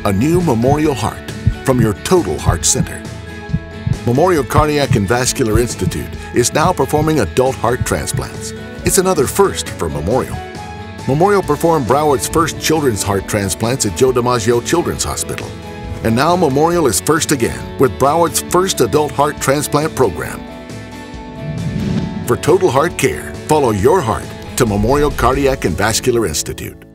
a new Memorial Heart from your Total Heart Center. Memorial Cardiac and Vascular Institute is now performing adult heart transplants. It's another first for Memorial. Memorial performed Broward's first children's heart transplants at DiMaggio Children's Hospital. And now Memorial is first again with Broward's first adult heart transplant program. For total heart care, follow your heart to Memorial Cardiac and Vascular Institute.